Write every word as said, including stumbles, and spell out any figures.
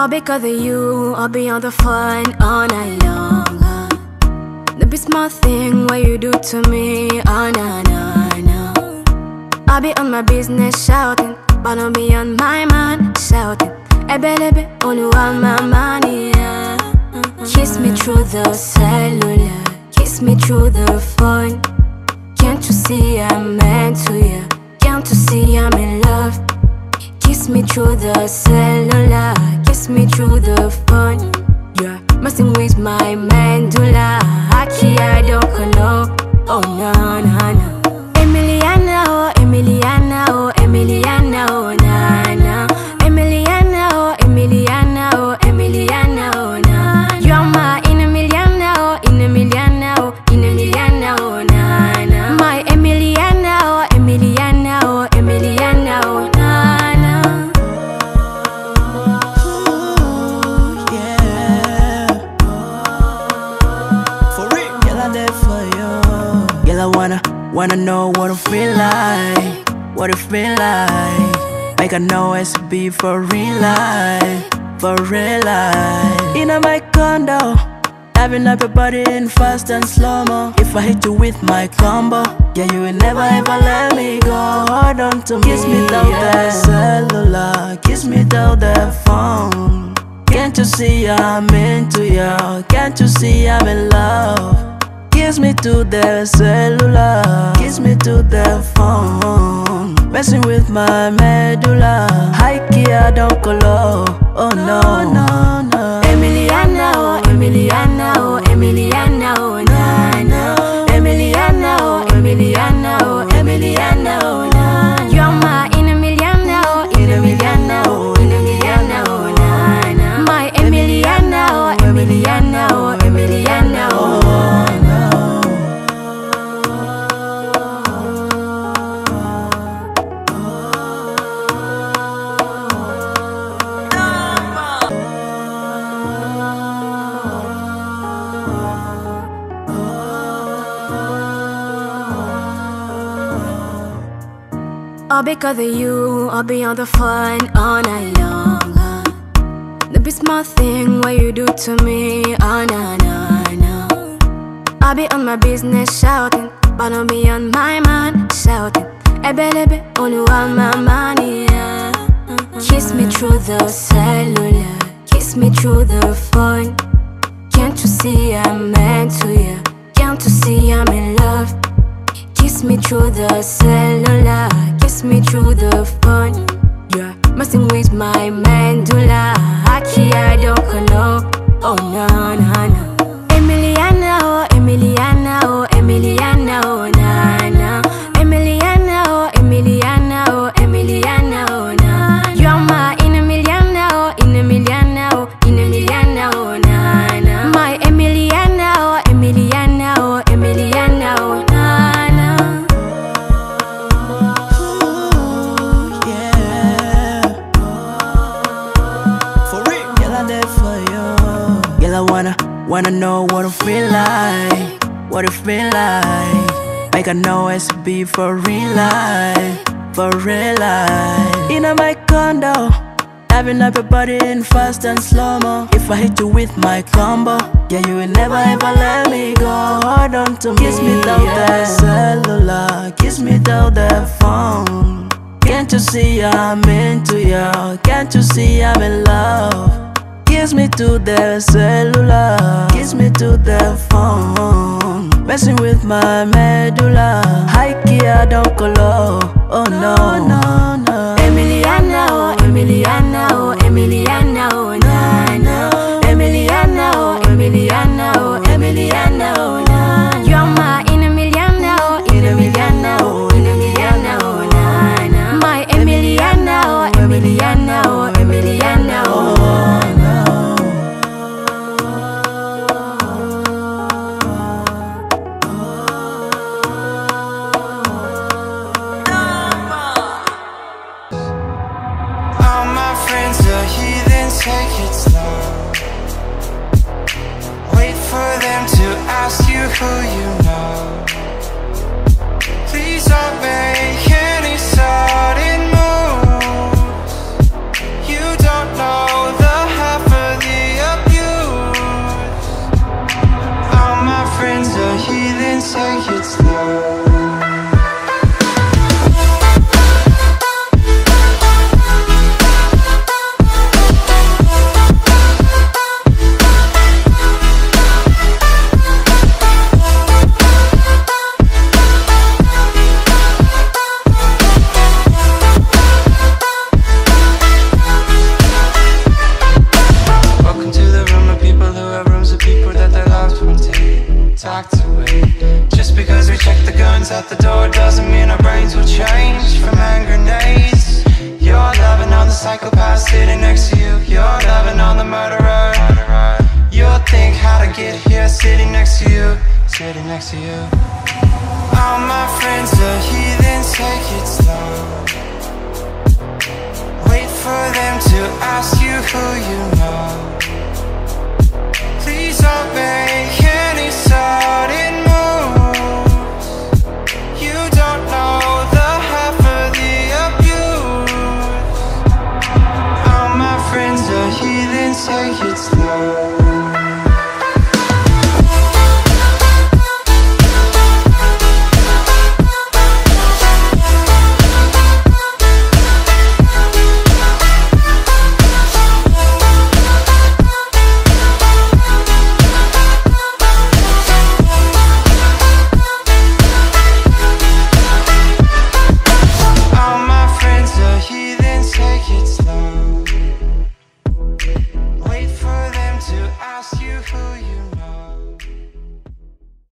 All because of you, I'll be on the phone all night long. Huh? The be small thing what you do to me, oh no, no, no. I'll be on my business shouting, but I'll be on my mind shouting. Ebe lebe, only want my money, yeah. Kiss me through the cellular, kiss me through the phone. Can't you see I'm into you? Can't you see I'm in love? Kiss me through the cellular, kiss me through the phone. You're messing with my medulla. Haki, I don't know. Oh no, no, no. Emiliana, oh Emiliana, oh Emiliana, oh na na. Emiliana, oh Emiliana, oh Emiliana, oh na. You're my in a million now, in a million now, in a million now, na na. My Emiliana, oh Emiliana, oh Emiliana, oh na. I wanna, wanna know what I feel like, what it feel like. Make I know it's be for real life, for real life. In my condo, having up your body in fast and slow-mo. If I hit you with my combo, yeah, you will never ever let me go. Hold on to me, kiss me through the cellular, kiss me through the phone. Can't you see I'm into you? Can't you see I'm in love? Kiss me to the cellular, kiss me to the phone. Messing with my medulla. Haki, I don't color. Oh no, no, no. Emiliana, oh Emiliana, oh Emiliana, oh na na. Emiliana, oh Emiliana, oh Emiliana, oh na. You're my in a million now, in a million now, in a million now, na na. My Emiliana, oh Emiliana, oh Emiliana, oh na. All because of you, I'll be on the phone all night long. Huh? The be small thing what you do to me, oh no, no, no. I'll be on my business shouting, but I'll be on my mind shouting. Ebe lebe, only want my money, yeah. Kiss me through the cellular, kiss me through the phone. Can't you see I'm into you? Can't you see I'm in love? Kiss me through the cellular, kiss me through the phone. You're messing with my medulla. Haki, I don't know. Oh no, no, no. Emiliana, oh Emiliana, oh Emiliana, oh na na. Emiliana, oh Emiliana, oh Emiliana, oh na. You're my in a million now, in a million now, in a million now, na na. My Emiliana, oh Emiliana, oh Emiliana, oh na. I wanna, wanna know what I feel like, what it feel like. Make I know it's be for real life, for real life. In my condo, having up your body in fast and slow-mo. If I hit you with my combo, yeah, you will never ever let me go. Hold on to me, kiss me through the cellular, kiss me through the phone. Can't you see I'm into you? Can't you see I'm in love? Kiss me to the cellular, kiss me to the phone. Messing with my medulla. Haki, I don't color. Oh no, no, no. Emiliana, oh Emiliana, oh Emiliana, oh na na. Emiliana, oh Emiliana, oh Emiliana, oh na. You're my in a million now, in a million now, in a million now, na na. My Emiliana, oh Emiliana, oh Emiliana, oh na. Take it slow. Wait for them to ask you who you know. Please don't make any sudden moves. You don't know the half take it slow. Talked away. Just because we check the guns at the door doesn't mean our brains will change from hand grenades. You're loving on the psychopath sitting next to you. You're loving on the murderer. You'll think how to get here sitting next to you. Sitting next to you. All my friends are heathens, take it slow. Wait for them to ask you who you know. Please obey.